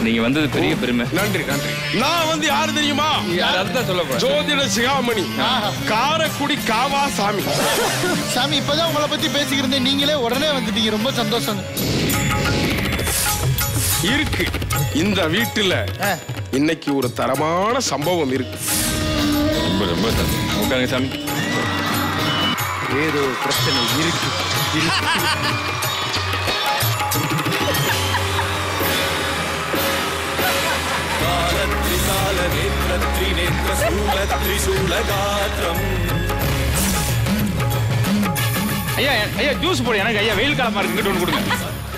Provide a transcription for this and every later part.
நீங்க வந்தது பெரிய பெருமை. நன்றி நன்றி. நான் வந்து யாரு தெரியுமா? அதான் சொல்ல போறேன். ஜோதிட சிகாமணி, காரைக்குடி காவா சாமி. சாமி இப்பதான் உங்களை பத்தி பேசிக்கிறேன், நீங்களே உடனே வந்துட்டீங்க, ரொம்ப சந்தோஷம். இருக்கு இந்த வீட்டுல இன்னைக்கு ஒரு தரமான சம்பவம் இருக்கு. ரொம்ப ரொம்ப உட்காருங்க சாமி. ஏதோ பிரச்சனை இருக்கு. ஐயா ஐயா ஜூஸ் போடு எனக்கு. ஐயா வெயில் காலமா இருக்கு, ஒன்று கொடுங்க.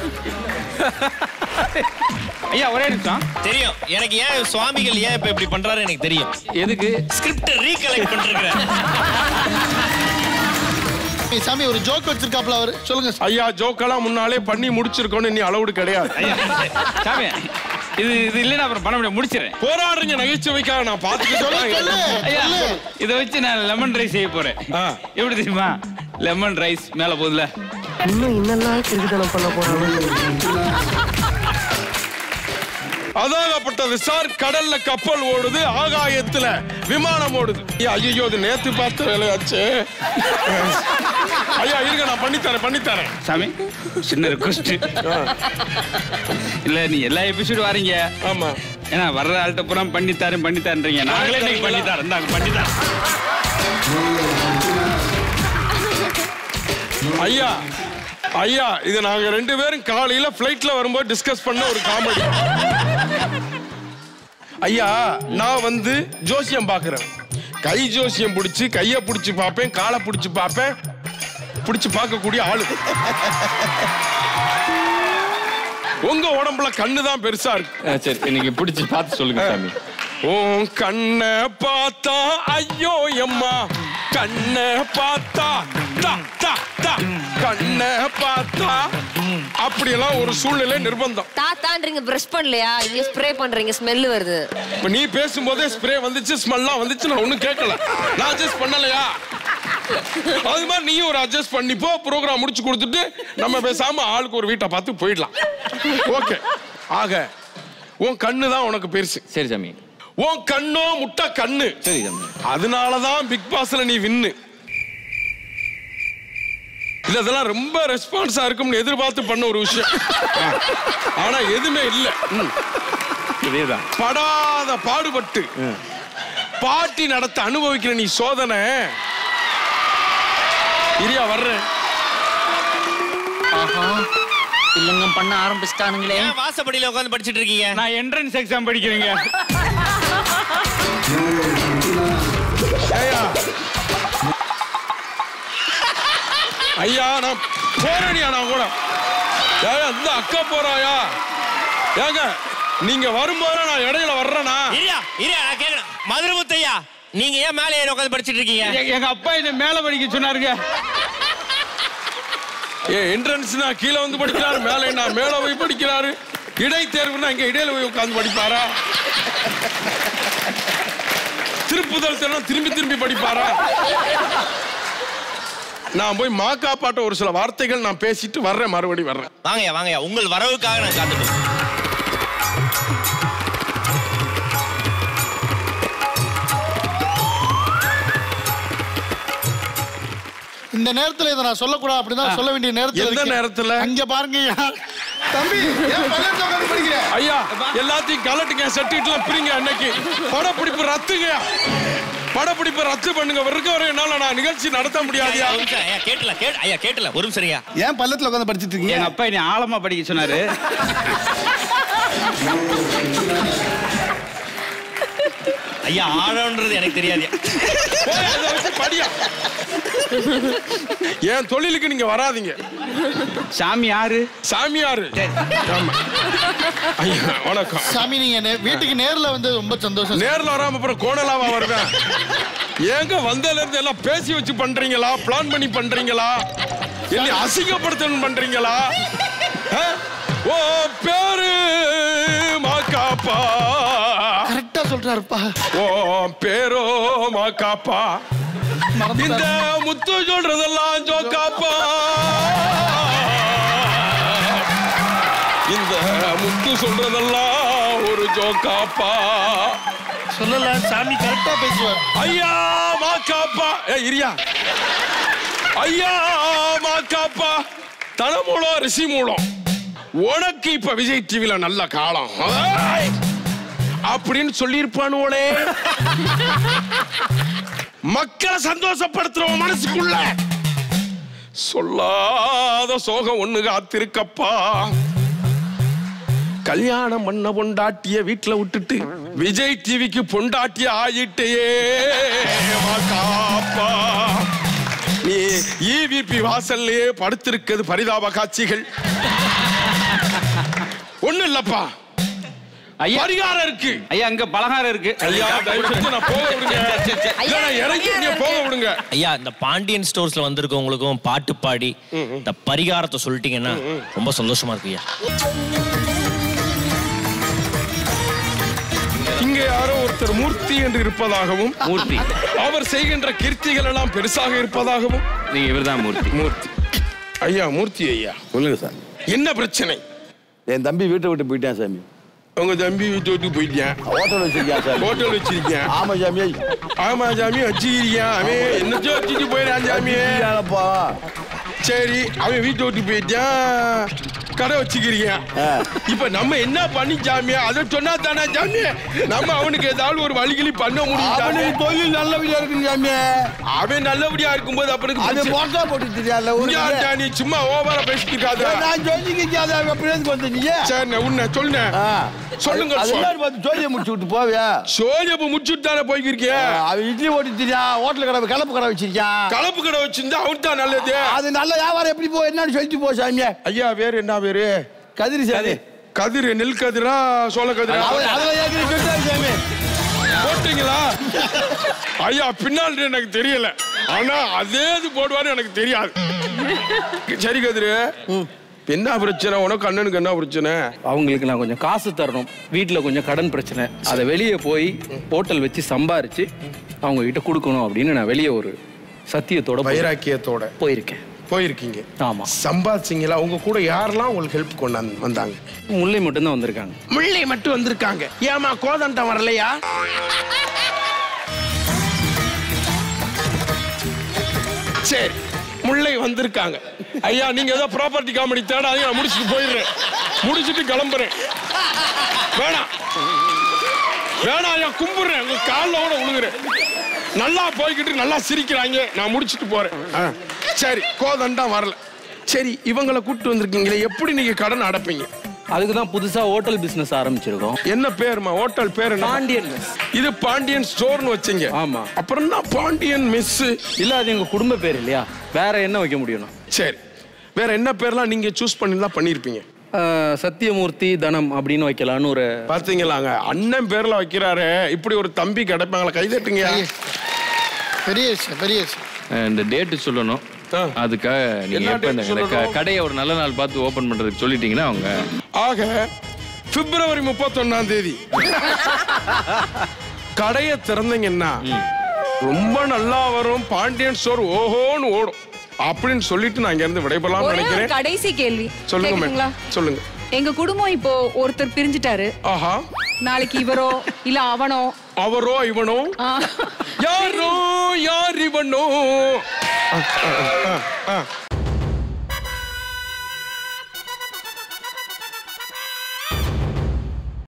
ஐயா ஒரே நிமிஷம். தெரியும் எனக்கு ஏன் சுவாமிகள் ஏன் இப்ப இப்படி பண்றாரு எனக்கு தெரியும். எதுக்கு? ஸ்கிரிப்ட் ரீகலெக்ட் பண்றேன். சாமி ஒரு ஜோக் வச்சிருக்காப்ல அவரு, சொல்லுங்க. ஐயா ஜோக்கெல்லாம் முன்னாலே பண்ணி முடிச்சிருக்கோன்னு நீ அளவுடு கிடையாது. சாமி இது இல்லைன்னா அப்புறம் பண்ண முடியாது, முடிச்சிடறேன். போராடுறீங்க நகைச்சுவைக்காக, நான் பார்த்துக்கிட்டு. இதை வச்சு நான் லெமன் ரைஸ் செய்ய போறேன். எப்படி தெரியுமா? லெமன் ரைஸ் மேல போதுல. இன்னும் என்னெல்லாம் கிறுக்குத்தனம் பண்ண போறாங்க. அதாகப்பட்டது சார். கடல்ல கப்பல் ஓடுது, ஆகாயத்துல விமானம் ஓடுது. ஐயோ இது நேத்து பார்த்த வேலையாச்சு. ஐயா இருங்க, நான் பண்ணித்தரேன். சாமி சின்ன ரிக்வெஸ்ட். இல்ல நீ எல்லா எபிசோடு வாரீங்க. ஆமா, ஏன்னா வர்ற ஆள்கிட்ட பூரா பண்ணித்தாருன்றீங்க. நாங்களே இன்னைக்கு பண்ணித்தாரேன். ஐயா ஐயா இது நாங்க 2 பேரும் காலையில பிளைட்ல வரும்போது டிஸ்கஸ் பண்ண ஒரு காமெடி. ஐயா நான் வந்து ஜோசியம் பாக்குறேன். கை ஜோசியம் பிடிச்சி, கைய பிடிச்சி பார்ப்பேன், காலை பிடிச்சி பார்ப்பேன், பிடிச்சி பார்க்கக்கூடிய ஆளு. உங்க உடம்புல கண்ணு தான் பெருசா இருக்கு. சரி இன்னைக்கு பிடிச்சி பார்த்து சொல்லுங்க சாமி. உன் கண்ணை பார்த்தா ஐயோ எம்மா, கண்ணை பார்த்தா கண்ணை பார்த்தா அப்படியெல்லாம் ஒரு சூழ்நிலை நிர்பந்தம். தாத்தான்றீங்க, பிரஷ் பண்ணலையா? இங்க ஸ்ப்ரே பண்றீங்க, ஸ்மெல் வருது. இப்ப நீ பேசும்போதே ஸ்ப்ரே வந்துச்சு, ஸ்மெல்லாம் வந்துச்சு, நான் ஒண்ணும் கேட்கல. நான் அட்ஜஸ்ட் பண்ணலையா? அது மாதிரி நீயும் ஒரு அட்ஜஸ்ட் பண்ணிப்போ. ப்ரோக்ராம் முடிச்சு கொடுத்துட்டு நம்ம பேசாம ஆளுக்கு ஒரு வீட்டை பார்த்து போயிடலாம். ஓகே. ஆக உன் கண்ணு தான் உனக்கு பெருசு. சரி சாமி. உன் கண்ணோ முட்டை கண்ணு. சரி சாமி. அதனாலதான் பிக் பாஸ்ல நீ வின்னு. இதெல்லாம் ரொம்ப ரெஸ்பான்ஸா இருக்கும்னு எதிர்பார்த்து பண்ண ஒரு விஷயம். ஆனா எதுவுமே இல்ல. இதேதான் படாத பாடுபட்டு பார்ட்டி நடத்த அனுபவிக்கிற நீ சோதனை. இரியா வர்றேன். இல்லங்க பண்ண ஆரம்பிச்சிட்டானுங்களே. வாசப்படியில உட்கார்ந்து படிச்சிட்டு இருக்கீங்க. நான் என்ட்ரன்ஸ் எக்ஸாம் படிக்கிறேங்க. ஐயா நான் போறேனியா, நான் கூட அந்த அக்கா போறாயா? ஏங்க நீங்க வரும்போது நான் இடையில வர்றேனா? மதுரை முத்தையா, நீங்க ஏன் மேலே ஏறி உட்கார்ந்து படிச்சிட்டு இருக்கீங்க? எங்க அப்பா என்ன மேல படிக்க சொன்னாருங்க. என்ட்ரன்ஸ்னா கீழே வந்து படிக்கிறாரு, மேலே நான் மேல போய் படிக்கிறாரு. இடைத்தேர்வுனா இங்க இடையில போய் உட்கார்ந்து படிப்பாரா? திருப்புதல் திரும்பி திரும்பி படிப்பாரா? நான் போய் மாக்காப்பாட்ட ஒரு சில வார்த்தைகள் நான் பேசிட்டு வர்றேன், மறுபடி வர்றேன். வாங்கயா வாங்கயா, உங்கள் வரவுக்காக நான் காத்துட்டு. இந்த நேரத்துல இதை நான் சொல்லக்கூடாது அப்படிதான் சொல்ல வேண்டிய நேரத்துல. எந்த நேரத்துல? அங்க பாருங்க தம்பி, ஐயா எல்லாத்தையும் கலட்டுங்க, செட்டுலாம் பிரிங்க. அன்னைக்கு படப்பிடிப்பு ரத்துங்க, படப்பிடிப்பு ரத்து பண்ணுங்க. இருக்க வரை என்னால நான் நிகழ்ச்சி நடத்த முடியாது. கேட்டல ஒரு சரியா ஏன் பள்ளத்துல உட்காந்து படிச்சிட்டு இருக்கீங்க? எங்க அப்பா என்ன ஆழமா படிக்க சொன்னாரு. ஐயா ஆழம்ன்றது எனக்கு தெரியாது. படியா என் தொழிலுக்கு நீங்க வராதீங்க. சாமியாரு சாமியாரு. ஐயா வணக்கம். சாமி நீங்க வீட்டுக்கு நேர்ல வந்து ரொம்ப சந்தோஷம். நேர்ல வராம அப்புறம் கோணலாவா வருவேன்? ஏங்க வந்ததுல இருந்து எல்லாம் பேசி வச்சு பண்றீங்களா? பிளான் பண்ணி பண்றீங்களா? என்ன அசிங்கப்படுத்தணும் பண்றீங்களா? ஓ பேரு மாக்காப்பா. கரெக்டா சொல்றாருப்பா. ஓ பேரோ மாக்காப்பா. இந்த முத்து சொல்றதெல்லாம் ஜோக்காப்பா. இந்த முத்து சொல்றதெல்லாம் ஒரு ஜோக்காப்பா சொல்லலாம் சாமி கரெக்டா பேசுவார். ஐயா மாக்காப்பா இரியா ஐயா மாக்காப்பா தனமூலம் ரிஷி மூலம் உனக்கு இப்ப விஜய் டிவில நல்ல காலம் அப்படின்னு சொல்லியிருப்பானுவோலே. மக்களை சந்தோஷப்படுத்துறோம் மனசுக்குள்ள சொல்லாத சோகம் ஒண்ணு காத்திருக்கப்பா. கல்யாணம் பண்ண பொண்டாட்டிய வீட்டுல விட்டுட்டு விஜய் டிவிக்கு பொண்டாட்டிய ஆயிட்டையே மாக்காப்பா. நீ ஈவிபி வாசல்லையே படுத்திருக்கிறது பரிதாப காட்சிகள். ஒண்ணு இல்லப்பா, ஐயா பரிகாரம் இருக்கு. ஐயா அங்க பலகாரம் இருக்கு. ஐயா தயவு செஞ்சு நான் போக விடுங்க. இல்ல இறங்கி நீங்க போக விடுங்க. ஐயா இந்த பாண்டியன் ஸ்டோர்ஸ்ல வந்திருக்கவங்களுக்கும் பாட்டு பாடி இந்த பரிகாரத்தை சொல்லிட்டீங்கன்னா ரொம்ப சந்தோஷமா இருக்கு ஐயா. இங்கே யாரோ ஒருத்தர் மூர்த்தி என்று இருப்பதாகவும் மூர்த்தி அவர் செய்கின்ற கீர்த்திகள் எல்லாம் பெருசாக இருப்பதாகவும். நீங்க இவர்தான் மூர்த்தி. மூர்த்தி ஐயா, மூர்த்தி ஐயா சொல்லுங்க சார். என்ன பிரச்சனை? என் தம்பி வீட்டை விட்டு போயிட்டேன் சாமி. உங்க தம்பி வீட்டு விட்டு போயிட்டேன். ஹோட்டல் வச்சிருக்கேன் சார். ஹோட்டல் வச்சிருக்கேன். ஆமா சாமி. ஆமா சாமி வச்சுக்கிறியா? அவன் என்னச்சோ வச்சுட்டு போயிடான் சாமி. சரி அவன் வீட்டை விட்டு போயிட்டான், கடை வச்சுக்கிறியா? இப்ப நம்ம என்ன பண்ணி சாமி அதை சொன்னா தானே சாமி நம்ம அவனுக்கு ஏதாவது ஒரு வழிகளி பண்ண முடியும். தொழில் நல்லபடியா இருக்கு சாமி. அவன் நல்லபடியா இருக்கும்போது அது போட்டா போட்டு தெரியாத நீ சும்மா ஓவரா பேசிட்டு இருக்காத. நான் சொல்லிக்க சரி உன்ன சொல்லுங்க சொல்லுங்க. சோழியை முடிச்சு விட்டு போவியா? சோழியை முடிச்சுட்டு தானே போய்க்கிருக்கிய. அவன் இட்லி ஓட்டி தெரியா, ஹோட்டல் கடை கலப்பு கடை வச்சிருக்கான். கலப்பு கடை வச்சிருந்தா அவன் தான் நல்லது. அது நல்ல வியாபாரம் எப்படி போ என்னன்னு சொல்லிட்டு போ சாமி. ஐயா பேரு என்ன பேரு? கதிரி சாமி. கதிர் நெல் கதிரா சோள கதிரா? சாமி போட்டீங்களா? ஐயா பின்னால் எனக்கு தெரியல, ஆனா அதே இது போடுவாரு எனக்கு தெரியாது. சரி கதிரு, என்ன பிரச்சனை உனக்கு? அண்ணனுக்கு என்ன பிரச்சனை? அவங்களுக்கு நான் கொஞ்சம் காசு தரணும், வீட்டில் கொஞ்சம் கடன் பிரச்சனை, அதை வெளியே போய் ஹோட்டல் வச்சு சம்பாரிச்சு அவங்க கிட்ட கொடுக்கணும் அப்படின்னு நான் வெளியே ஒரு சத்தியத்தோட வைராக்கியத்தோட போயிருக்கீங்க. ஆமா. சம்பாதிச்சிங்களா? உங்க கூட யாரெல்லாம் உங்களுக்கு ஹெல்ப் கொண்டாந்து வந்தாங்க? முல்லை மட்டும் தான் வந்திருக்காங்க. முல்லை மட்டும் வந்திருக்காங்க. ஏமா கோதண்டம் வரலையா? சரி முல்லை வந்திருக்காங்க. ஐயா நீங்க ஏதோ ப்ராப்பர்ட்டி காமெடி தேடாதீங்க, நான் முடிச்சுட்டு போயிடுறேன். முடிச்சுட்டு கிளம்புறேன். வேணாம் வேணாம் ஐயா, கும்பிடுறேன், உங்க காலில் கூட விழுகுறேன். நல்லா போய்கிட்டு நல்லா சிரிக்கிறாங்க, நான் முடிச்சுட்டு போறேன். சரி கோதண்டம் வரல. சரி இவங்களை கூப்பிட்டு வந்திருக்கீங்களே, எப்படி நீங்க கடன் அடைப்பீங்க? அதுக்கு தான் புதுசா ஹோட்டல் பிசினஸ் ஆரம்பிச்சிருக்கோம். என்ன பேருமா ஹோட்டல் பேரு? பாண்டியன். இது பாண்டியன் ஸ்டோர்னு வச்சீங்க? ஆமா. அப்புறம் என்ன பாண்டியன் மெஸ்? இல்ல அது எங்க குடும்ப பேர் இல்லையா, வேற என்ன வைக்க முடியும்? சரி வேற என்ன பேர்லாம் நீங்க சூஸ் பண்ணி தான் பண்ணிருப்பீங்க? சத்தியமூர்த்தி தனம் அப்படின்னு வைக்கலான்னு ஒரு. பாத்தீங்களாங்க, அண்ணன் பேர்ல வைக்கிறாரு, இப்படி ஒரு தம்பி கிடைப்பாங்களா? கைதட்டுங்க. பெரிய விஷயம், பெரிய விஷயம். இந்த டேட்டு சொல்லணும், அதுக்காக நீங்க எப்ப இந்த கடையை ஒரு நல்ல நாள் பார்த்து ஓபன் பண்றதுக்கு சொல்லிட்டீங்கன்னா அவங்க. ஆக பிப்ரவரி 31 கடையை திறந்தீங்கன்னா ரொம்ப நல்லா வரும், பாண்டியன் ஸ்டோர் ஓஹோன்னு ஓடும் அப்படின்னு சொல்லிட்டு நான் இங்க இருந்து விடைபெறலாம் நினைக்கிறேன். கடைசி கேள்வி சொல்லுங்க. சொல்லுங்க. எங்க குடும்பம் இப்போ ஒருத்தர் பிரிஞ்சிட்டாரு. ஆஹா. நாளைக்கு இவரோ இல்ல அவனோ, அவரோ இவனோ, யாரோ யார் இவனோ